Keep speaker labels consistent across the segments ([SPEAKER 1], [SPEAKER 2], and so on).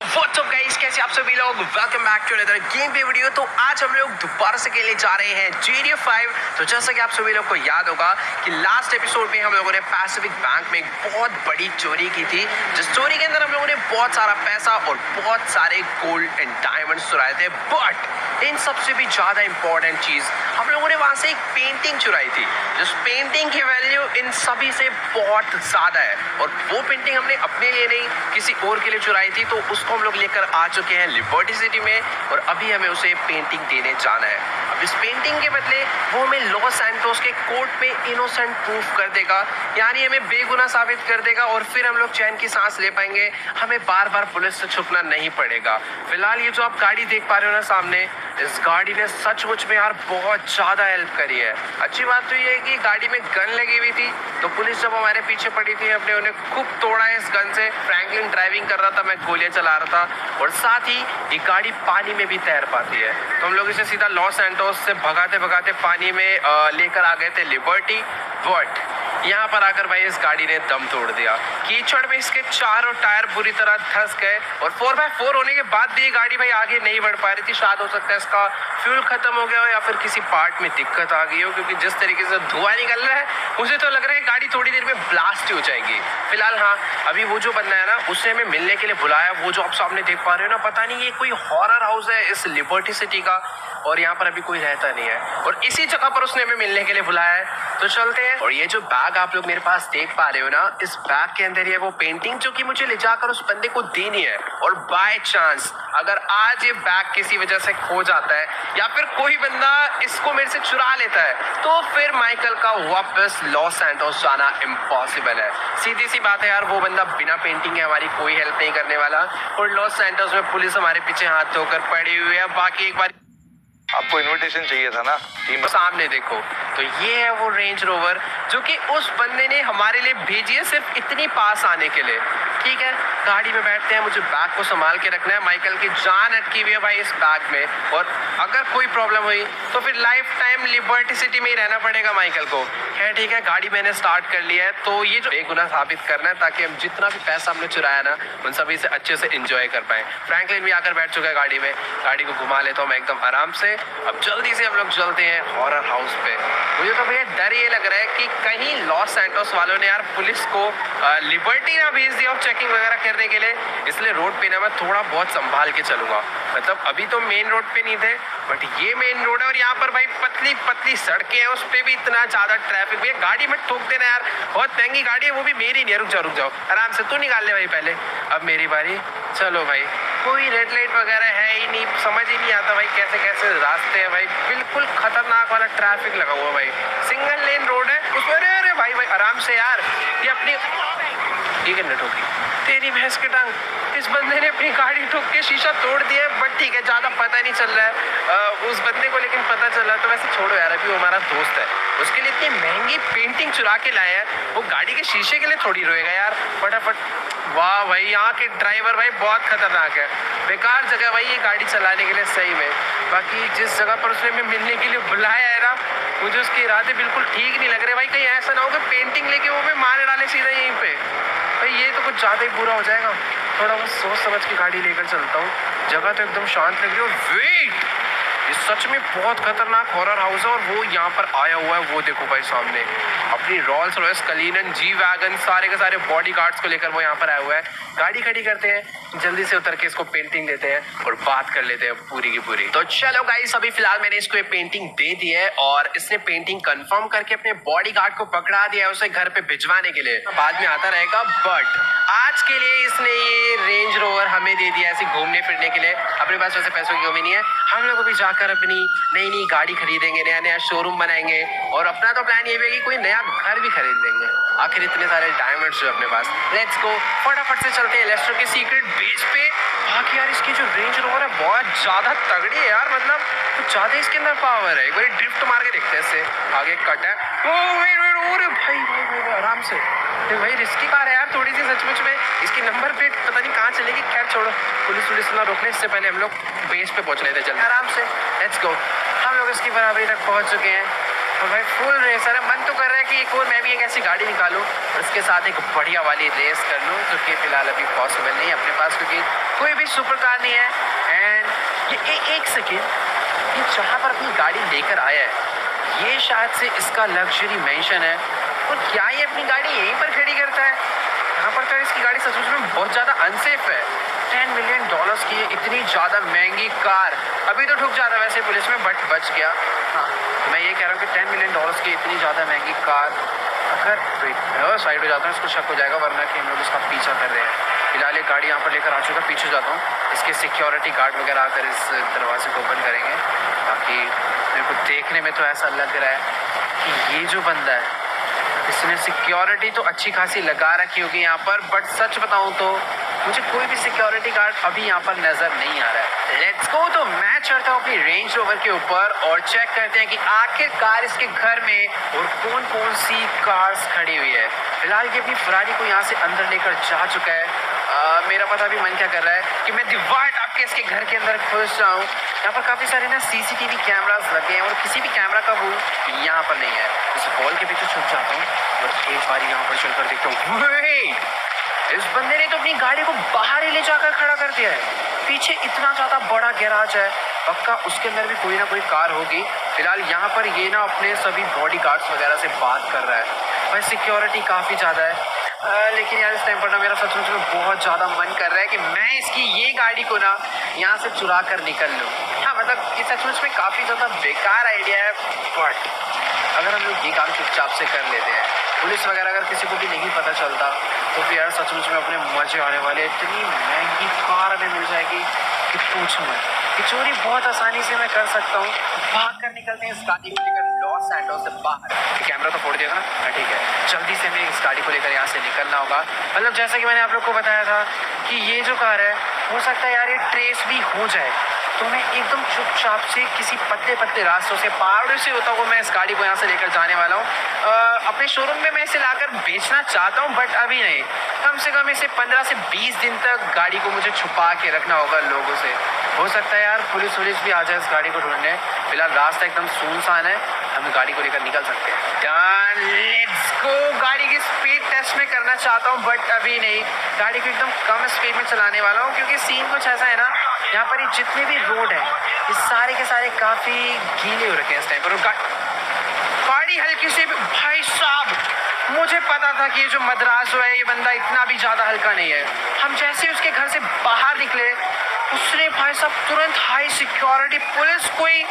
[SPEAKER 1] What's up guys, कैसे आप सभी लोग। Welcome back to another gameplay video. तो आज हम लोग दोबारा से खेलने जा रहे हैं GTA 5। तो जैसा कि आप सभी लोग को याद होगा कि लास्ट एपिसोड में हम लोगों ने पैसिफिक बैंक में एक बहुत बड़ी चोरी की थी, जिस चोरी के अंदर हम लोगों ने बहुत सारा पैसा और बहुत सारे गोल्ड एंड डायमंड्स चुराए थे। बट इन सबसे भी ज्यादा इंपॉर्टेंट चीज, हम लोगों ने वहां से एक पेंटिंग चुराई थी, जिस पेंटिंग की वैल्यू इन सभी से बहुत ज्यादा है। और वो पेंटिंग हमने अपने लिए नहीं, किसी और के लिए चुराई थी। तो उसको हम लोग लेकर आ चुके हैं लिबर्टी सिटी में, और अभी हमें उसे पेंटिंग देने जाना है। अब इस पेंटिंग के बदले वो हमें लॉस सैंटोस के कोर्ट में इनोसेंट प्रूफ कर देगा, यानी हमें बेगुनाह साबित कर देगा, और फिर हम लोग चैन की सांस ले पाएंगे। हमें बार बार पुलिस से छुपना नहीं पड़ेगा। फिलहाल ये जो आप गाड़ी देख पा रहे हो ना सामने, इस गाड़ी ने सचमुच में यार बहुत ज्यादा हेल्प करी है। अच्छी बात तो ये है कि गाड़ी में गन लगी हुई थी, तो पुलिस जब हमारे पीछे पड़ी थी, हमने उन्हें खूब तोड़ा है इस गन से। फ्रैंकलिन ड्राइविंग कर रहा था, मैं गोलियां चला रहा था, और साथ ही ये गाड़ी पानी में भी तैर पाती है। तो हम लोग इसे सीधा लॉस सैंटोस से भगाते भगाते पानी में लेकर आ गए थे लिबर्टी। बट यहाँ पर आकर भाई इस गाड़ी ने दम तोड़ दिया। कीचड़ में इसके चारों टायर बुरी तरह धंस गए, और 4x4 होने के बाद भी ये गाड़ी भाई आगे नहीं बढ़ पा रही थी। शायद हो सकता है इसका फ्यूल खत्म हो गया हो, या फिर किसी पार्ट में दिक्कत आ गई हो, क्योंकि जिस तरीके से धुआं निकल रहा है मुझे तो लग रहा है गाड़ी थोड़ी देर में ब्लास्ट हो जाएगी। फिलहाल हाँ, अभी वो जो बंदा है ना, उसने हमें मिलने के लिए बुलाया। वो जो आप सामने देख पा रहे हो ना, पता नहीं ये कोई हॉरर हाउस है इस लिबर्टी सिटी का, और यहाँ पर अभी कोई रहता नहीं है, और इसी जगह पर उसने हमें मिलने के लिए बुलाया है। तो चलते हैं। और ये जो बैग आप लोग मेरे पास देख पा रहे हो ना, इस बैग के अंदर ये वो पेंटिंग जो कि मुझे ले जाकर उस बंदे को देनी है। और बाय चांस अगर आज ये बैग किसी वजह से खो जाता है, या फिर कोई बंदा इसको मेरे से चुरा लेता है, तो फिर माइकल का वापस लॉस सैंटोस जाना इम्पॉसिबल है। सीधी सी बात है यार, वो बंदा बिना पेंटिंग के हमारी कोई हेल्प नहीं करने वाला, और लॉस सैंटोस में पुलिस हमारे पीछे हाथ धोकर पड़ी हुई है। बाकी एक बार
[SPEAKER 2] आपको इनविटेशन चाहिए था ना टीम।
[SPEAKER 1] सामने देखो, तो ये है वो रेंज रोवर जो कि उस बंदे ने हमारे लिए भेजी है, सिर्फ इतनी पास आने के लिए। ठीक है, गाड़ी में बैठते हैं। मुझे बैग को संभाल के रखना है। माइकल की जान अटकी हुई है भाई इस बैग में, और अगर कोई प्रॉब्लम हुई तो फिर लाइफ टाइम लिबर्टी सिटी में ही रहना पड़ेगा माइकल को। है ठीक है, गाड़ी मैंने स्टार्ट कर लिया है। तो ये जो बेगुनाह साबित करना है, ताकि हम जितना भी पैसा हमने चुराया ना, उन सभी से अच्छे से एंजॉय कर पाए। फ्रैंकलिन भी आकर बैठ चुका है गाड़ी में। गाड़ी को घुमा लेता हूँ मैं एकदम आराम से। अब जल्दी से हम लोग चलते हैं हॉरर हाउस पे। मुझे तो भैया डर ये लग रहा है कि कहीं लॉस सैंटोस वालों ने यार पुलिस को लिबर्टी ना भेज दिया और चेकिंग वगैरह करने के लिए। इसलिए रोड पे ना मैं थोड़ा बहुत संभाल के चलूंगा। मतलब अभी तो मेन रोड पे नहीं थे, बट ये मेन रोड है, और यहाँ पर भाई पतली पतली सड़कें हैं, उस पे भी इतना ज्यादा ट्रैफिक। भैया गाड़ी मत ठोक देना यार, बहुत महंगी गाड़ी है, वो भी मेरी नहीं है। रुक जाओ आराम से, तू निकाल ले भाई पहले। अब मेरी बारी। चलो भाई, कोई रेड लाइट वगैरह है ही नहीं, समझ ही नहीं आता भाई कैसे कैसे रास्ते हैं भाई। बिल्कुल खतरनाक वाला ट्रैफिक लगा हुआ भाई। सिंगल लेन रोड है उसमें। अरे भाई भाई आराम से यार, ये अपनी ठीक है, ठोकी तेरी भैंस के टांग। इस बंदे ने अपनी गाड़ी ठोक के शीशा तोड़ दिया है, बट ठीक है, ज्यादा पता नहीं चल रहा है उस बंदे को, लेकिन पता चल रहा है। तो वैसे छोड़ो यार, अभी वो हमारा दोस्त है, उसके लिए इतनी महंगी पेंटिंग चुरा के लाया है, वो गाड़ी के शीशे के लिए थोड़ी रोएगा यार। फटाफट। वाह भाई, यहाँ के ड्राइवर भाई बहुत खतरनाक है। बेकार जगह भाई ये गाड़ी चलाने के लिए सही में। बाकी जिस जगह पर उसने हमें मिलने के लिए बुलाया है ना, मुझे उसके इरादे बिल्कुल ठीक नहीं लग रहे भाई। कहीं ऐसा ना हो कि पेंटिंग लेके वो हमें मार डाले सीधा यहीं पे। भाई ये तो कुछ ज्यादा ही बुरा हो जाएगा। थोड़ा बहुत सोच समझ के गाड़ी लेकर चलता हूँ। जगह तो एकदम शांत लग रही है। और वेट, ये सच में बहुत खतरनाक हॉरर हाउस है, और वो यहाँ पर आया हुआ है। वो देखो भाई सामने अपनी Rolls Royce Cullinan G wagon सारे के सारे बॉडी गार्ड्स को लेकर वो यहाँ पर आया हुआ है। गाड़ी खड़ी करते हैं, जल्दी से उतर के इसको पेंटिंग देते हैं और बात कर लेते हैं पूरी की पूरी। तो चलो गाइस, अभी फिलहाल मैंने इसको ये पेंटिंग दे दी है, और इसने पेंटिंग कंफर्म करके अपने बॉडी गार्ड को पकड़ा दिया है उसे घर पे भिजवाने के लिए। बाद में आता रहेगा, बट आज के लिए इसने ये रेंज रोवर हमें दे दिया ऐसे घूमने फिरने के लिए। अपने पास वैसे पैसों की कमी नहीं है, हम लोग भी जाकर अपनी नई नई गाड़ी खरीदेंगे, नया नया शोरूम बनाएंगे, और अपना तो प्लान ये भी है कि कोई नया घर भी खरीद लेंगे। आखिर इतने सारे डायमंड्स जो अपने पास। लेट्स गो, फटाफट से चलते हैं लेस्टर के सीक्रेट बेस पे। बाकी यार इसकी जो रेंज रोवर है बहुत ज्यादा तगड़ी है यार, मतलब कुछ ज्यादा इसके अंदर पावर है। एक बार ड्रिफ्ट मार के देखते हैं इससे। आगे कट है। अरे भाई भाई भाई आराम से। भाई रिस्की कार है यार थोड़ी सी सचमुच में। इसकी नंबर प्लेट पता नहीं कहाँ चलेगी। खैर छोड़ो, पुलिस ना रोकने इससे पहले हम लोग बेस पे पहुंच रहे थे। चल आराम से, लेट्स गो। हम लोग इसकी बराबरी तक पहुंच चुके हैं। तो भाई फुल रेसर है, मन तो कर रहा है कि एक और मैं भी एक ऐसी गाड़ी निकालूं और उसके साथ एक बढ़िया वाली रेस कर लूं, जो कि फिलहाल अभी पॉसिबल नहीं है अपने पास, क्योंकि कोई भी सुपर कार नहीं है। एंड ये एक सेकेंड, ये जहाँ पर अपनी गाड़ी लेकर आया है ये शायद से इसका लग्जरी मेंशन है, और क्या ये अपनी गाड़ी यहीं पर खड़ी करता है? यहाँ पर तो इसकी गाड़ी सच में बहुत ज़्यादा अनसेफ है। $10 मिलियन की इतनी ज़्यादा महंगी कार, अभी तो ठुक जाता वैसे पुलिस में, बट बच गया। हाँ, मैं ये कह रहा हूँ कि $10 मिलियन की इतनी ज़्यादा महंगी कार, अगर साइड हो जाता हूँ इसको शक हो जाएगा, वरना कि हम लोग इसका पीछा कर रहे हैं। फिलहाल एक गाड़ी यहाँ पर लेकर आ चुका, पीछे जाता हूँ, इसके सिक्योरिटी गार्ड वगैरह आकर इस दरवाजे को ओपन करेंगे। बाकी मेरे को देखने में तो ऐसा लग रहा है कि ये जो बंदा है इसने सिक्योरिटी तो अच्छी खासी लगा रखी होगी यहाँ पर, बट सच बताऊं तो मुझे कोई भी सिक्योरिटी गार्ड अभी यहाँ पर नजर नहीं आ रहा है। लेट्स गो, तो मैं चढ़ता हूँ अपनी रेंज रोवर के ऊपर और चेक करते हैं कि आखिरकार इसके घर में और कौन कौन सी कार्स खड़ी हुई है। फिलहाल ये अपनी फरारी को यहाँ से अंदर लेकर जा चुका है। मेरा पता भी मन क्या कर रहा है कि मैं दीवार टाप के इसके घर के अंदर घुस जाऊँ। यहाँ पर काफी सारे ना सीसीटीवी कैमरास लगे हैं और किसी भी कैमरा का वो यहाँ पर नहीं है। इस वॉल के पीछे छुप जाता हूँ और एक बार यहाँ पर चलकर देखता हूँ, इस बंदे ने तो अपनी गाड़ी को बाहर ही ले जाकर खड़ा कर दिया है। पीछे इतना ज्यादा बड़ा गैराज है, पक्का उसके अंदर भी कोई ना कोई कार होगी। फिलहाल यहाँ पर ये ना अपने सभी बॉडी गार्ड्स वगैरह से बात कर रहा है। भाई सिक्योरिटी काफी ज्यादा है, लेकिन यार इस टाइम पर ना मेरा सचमुच में बहुत ज़्यादा मन कर रहा है कि मैं इसकी ये गाड़ी को ना यहाँ से चुरा कर निकल लूँ। हाँ मतलब ये सचमुच में काफ़ी ज़्यादा बेकार आइडिया है, बट अगर हम लोग ये काम चुपचाप से कर लेते हैं, पुलिस वगैरह अगर किसी को भी नहीं पता चलता, तो फिर यार सचमुच में अपने मजे आने वाले। इतनी महंगी कार हमें मिल जाएगी कि पूछो मत। ये चोरी बहुत आसानी से मैं कर सकता हूँ। भाग कर निकलते हैं इस गाड़ी को लेकर लॉस सैंटोस से बाहर। कैमरा तो फोड़ दिया ना, हाँ ठीक है, जल्दी से हमें इस गाड़ी को लेकर यहाँ से निकलना होगा। मतलब जैसा कि मैंने आप लोग को बताया था कि ये जो कार है हो सकता है यार ये ट्रेस भी हो जाए, तो मैं एकदम चुपचाप से किसी पतले पतले रास्तों से पहाड़ों से होता हुआ मैं इस गाड़ी को यहाँ से लेकर जाने वाला हूँ। अपने शोरूम में मैं इसे लाकर बेचना चाहता हूँ, बट अभी नहीं। कम से कम इसे 15 से 20 दिन तक गाड़ी को मुझे छुपा के रखना होगा लोगों से। हो सकता है यार पुलिस भी आ जाए इस गाड़ी को ढूंढने। फिलहाल रास्ता एकदम सुनसान है, हम गाड़ी को लेकर निकल सकते हैं। Done, let's go. गाड़ी की स्पीड टेस्ट में करना चाहता हूँ, बट अभी नहीं। गाड़ी को एकदम कम स्पीड में चलाने वाला हूँ, क्योंकि सीन कुछ ऐसा है ना, यहाँ पर ये जितने भी रोड है ये सारे के सारे काफी गीले हो रखे हैं इस टाइम पर। गाड़ी हल्की से भाई साहब, मुझे पता था कि ये जो मद्रास है ये बंदा इतना भी ज्यादा हल्का नहीं है। हम जैसे ही उसके घर से बाहर निकले, उसने भाई साहब तुरंत हाई सिक्योरिटी पुलिस कोई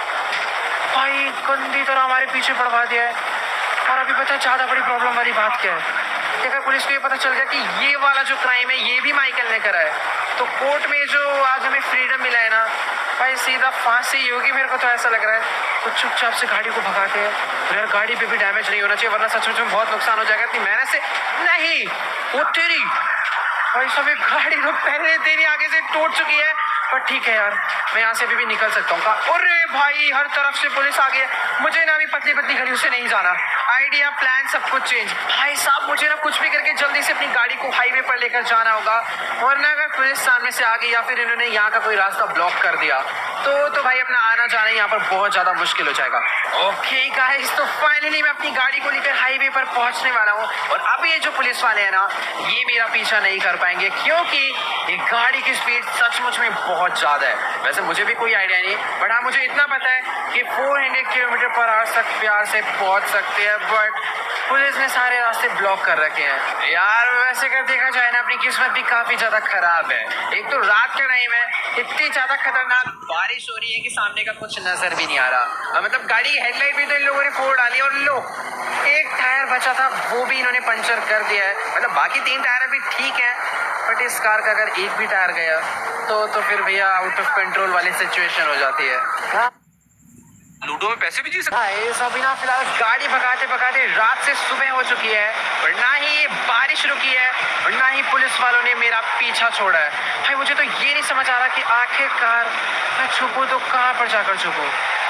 [SPEAKER 1] भाई गंदी तरह हमारे पीछे पड़वा दिया है। और अभी पता है ज्यादा बड़ी प्रॉब्लम वाली बात क्या है? देखा पुलिस को ये पता चल गया कि ये वाला जो क्राइम है ये भी माइकल ने करा है, तो कोर्ट में जो आज हमें फ्रीडम मिला है ना भाई, सीधा फांसी ही होगी। मेरे को तो ऐसा लग रहा है, तो चुपचाप से गाड़ी को भगाते हैं। तो यार गाड़ी पे भी डैमेज नहीं होना चाहिए, वरना सचमुच में बहुत नुकसान हो जाएगा। इतनी मेहनत से नहीं, वो तेरी भाई साहब गाड़ी तो पहले तेरी आगे से टूट चुकी है, पर ठीक है यार मैं यहाँ से अभी भी निकल सकता हूँ। अरे भाई हर तरफ से पुलिस आ गई है, मुझे ना अभी पतली पतली गलियों से नहीं जाना। आइडिया प्लान सब कुछ चेंज। भाई साहब मुझे ना कुछ भी करके जल्दी से अपनी गाड़ी को हाईवे पर लेकर जाना होगा, वरना अगर पुलिस सामने से आ गई या फिर इन्होंने यहाँ का कोई रास्ता ब्लॉक कर दिया तो भाई अपना आना जाना यहाँ पर बहुत ज्यादा मुश्किल हो जाएगा। ओके गाइस, तो फाइनली मैं अपनी गाड़ी को लेकर हाईवे पर पहुंचने वाला हूँ, और अब ये जो पुलिस वाले हैं ना ये मेरा पीछा नहीं कर पाएंगे, क्योंकि ये गाड़ी की स्पीड सचमुच में बहुत ज्यादा है। वैसे मुझे भी कोई आइडिया नहीं, बट हाँ मुझे इतना पता है कि 400 किलोमीटर पर आवर तक प्यार से पहुंच सकते हैं, बट पुलिस ने सारे रास्ते ब्लॉक कर रखे हैं। यार वैसे कर देखा जाए ना अपनी किस्मत भी काफी ज्यादा खराब है। एक तो रात के टाइम है, इतनी ज्यादा खतरनाक बारिश हो रही है कि सामने का कुछ नजर भी नहीं आ रहा। मतलब गाड़ी की हेडलाइट भी तो इन लोगों ने फोड़ डाली, और लो एक टायर बचा था वो भी इन्होंने पंचर कर दिया है। मतलब बाकी 3 टायर अभी ठीक है, बट इस कार का अगर एक भी टायर गया तो फिर भैया आउट ऑफ कंट्रोल वाली सिचुएशन हो जाती है। हाँ?
[SPEAKER 2] लूडो में पैसे भी जी सकते
[SPEAKER 1] ये सभी ना फिलहाल गाड़ी भगाते भगाते रात से सुबह हो चुकी है, और ना ही ये बारिश रुकी है, और ना ही पुलिस वालों ने मेरा पीछा छोड़ा है। भाई मुझे तो ये नहीं समझ आ रहा कि आखिरकार मैं छुपूं तो कहाँ पर जाकर छुपूं।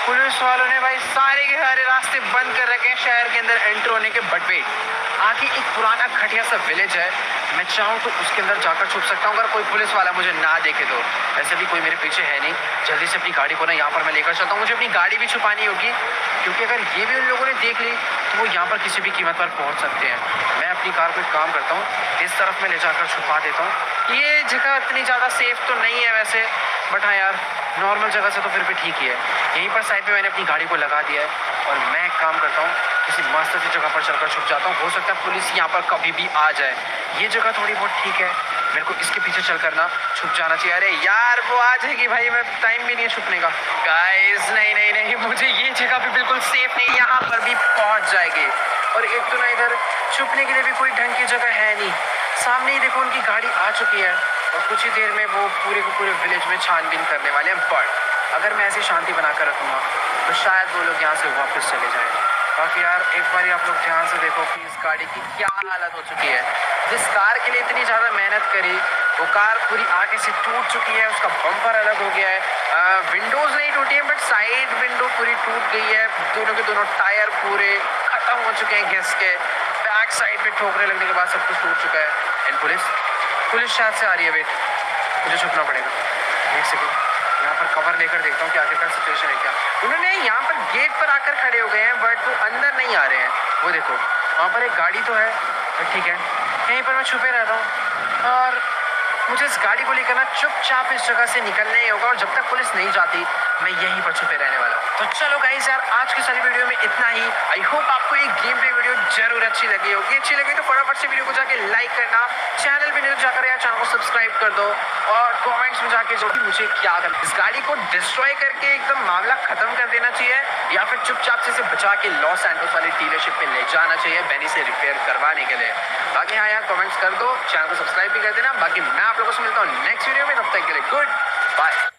[SPEAKER 1] पुलिस वालों ने भाई सारे के सारे रास्ते बंद कर रखे हैं शहर के अंदर एंटर होने के। बट वेट, आगे एक पुराना घटिया सा विलेज है, मैं चाहूँ तो उसके अंदर जाकर छुप सकता हूँ अगर कोई पुलिस वाला मुझे ना देखे तो। वैसे भी कोई मेरे पीछे है नहीं, जल्दी से अपनी गाड़ी को ना यहाँ पर मैं लेकर चलता हूँ। मुझे अपनी गाड़ी भी छुपानी होगी, क्योंकि अगर ये भी उन लोगों ने देख ली तो वो यहाँ पर किसी भी कीमत पर पहुँच सकते हैं। मैं अपनी कार को एक काम करता हूँ, इस तरफ में ले जाकर छुपा देता हूँ। ये जगह इतनी ज़्यादा सेफ तो नहीं है वैसे, बट हाँ यार, नॉर्मल जगह से तो फिर भी ठीक ही है। यहीं पर साइड पे मैंने अपनी गाड़ी को लगा दिया है और मैं एक काम करता हूँ, किसी मस्त सी जगह पर चलकर छुप जाता हूँ। हो सकता है पुलिस यहाँ पर कभी भी आ जाए। ये जगह थोड़ी बहुत ठीक है, मेरे को इसके पीछे चलकर ना छुप जाना चाहिए। अरे यार वो आ जाएगी भाई, मैं टाइम भी नहीं है छुपने का। गाइस नहीं नहीं नहीं, मुझे ये जगह भी बिल्कुल सेफ नहीं, यहाँ पर भी पहुँच जाएगी। और एक तो ना इधर छुपने के लिए भी कोई ढंग की जगह है नहीं। सामने ही देखो उनकी गाड़ी आ चुकी है और कुछ ही देर में वो पूरे को पूरे विलेज में छानबीन करने वाले हैं। बट अगर मैं ऐसी शांति बनाकर रखूँगा तो शायद वो लोग यहाँ से वापस चले जाएं। बाकी यार एक बार आप लोग ध्यान से देखो कि इस गाड़ी की क्या हालत हो चुकी है। जिस कार के लिए इतनी ज़्यादा मेहनत करी वो कार पूरी आगे से टूट चुकी है, उसका बम्पर अलग हो गया है, विंडोज़ नहीं टूटी है बट साइड विंडो पूरी टूट गई है, दोनों के दोनों टायर पूरे ख़त्म हो चुके हैं घिस के, बैक साइड पे ठोकरे लगने के बाद सब कुछ टूट चुका है। एंड पुलिस शायद से आ रही है। वेट, मुझे छुपना पड़ेगा। एक सेकेंड, यहाँ पर कवर लेकर देखता हूँ कि आखिरकार सिचुएशन है क्या। उन्होंने यहाँ पर गेट पर आकर खड़े हो गए हैं बट वो अंदर नहीं आ रहे हैं। वो देखो वहाँ पर एक गाड़ी तो है, बट ठीक है, यहीं पर मैं छुपे रहता हूँ और मुझे इस गाड़ी को लेकर ना चुपचाप इस जगह से निकलना ही होगा। और जब तक पुलिस नहीं जाती मैं यहीं पर छुपे रहने वाला हूँ। तो चलो गाइस यार, आज की सारी वीडियो में इतना ही। आई होप आपको ये गेम प्ले वीडियो जरूर अच्छी लगी होगी। अच्छी लगी तो फटाफट से वीडियो को जाके लाइक करना, चैनल पे नहीं तो जाकर यार चैनल को सब्सक्राइब कर दो और कमेंट्स में जाके जो भी मुझे क्या करना, इस गाड़ी को डिस्ट्रॉय करके एकदम मामला खत्म कर देना चाहिए या फिर चुपचाप से इसे बचा के लॉस एंजल्स वाली डीलरशिप पे ले जाना चाहिए बेनी से रिपेयर करवाने के लिए। बाकी हाँ यार, कमेंट्स कर दो, चैनल को सब्सक्राइब भी कर देना। बाकी मैं आप लोगों से मिलता हूँ नेक्स्ट वीडियो में, तब तक के लिए गुड बाय।